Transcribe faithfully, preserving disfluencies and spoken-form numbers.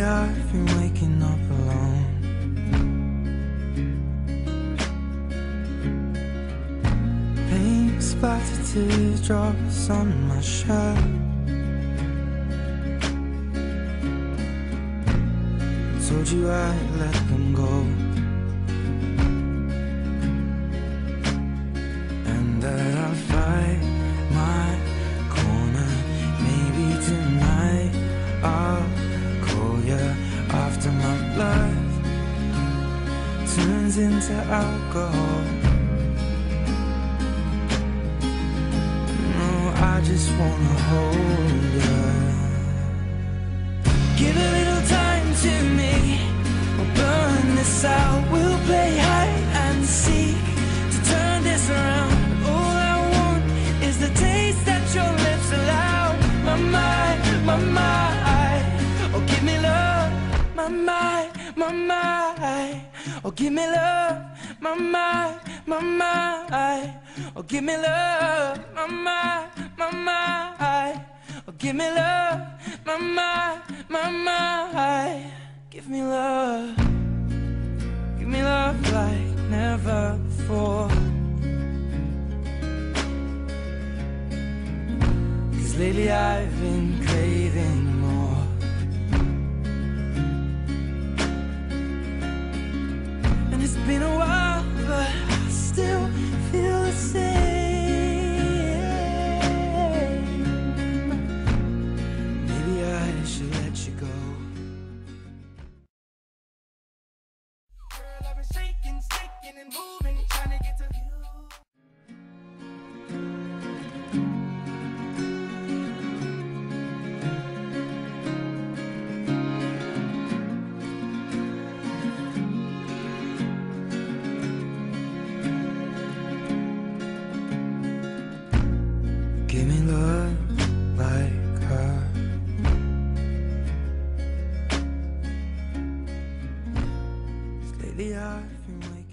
I've been waking up alone. Paint splattered teardrops on my shirt. Told you I'd let them go, and that I'll fight my corner. Maybe tonight I'll call you after my blood turns into alcohol. No, I just wanna hold you. Give a little time to me, we'll burn this out. We'll play hide and seek to turn this around. All I want is the taste that your lips allow. My mind, my mind, oh give me love. My mind, my mind, oh give me love. My mind, my mind, oh give me love. My mind, my mind, oh give me love. My mind, my mind, give me love. Give me love like never before. 'Cause lately I've been craving more. And it's been a while, but I still feel the same. Maybe I should let you go. Girl, I've been shaking, shaking and moving, trying to get to you. Give me love like her. Lately I've been waking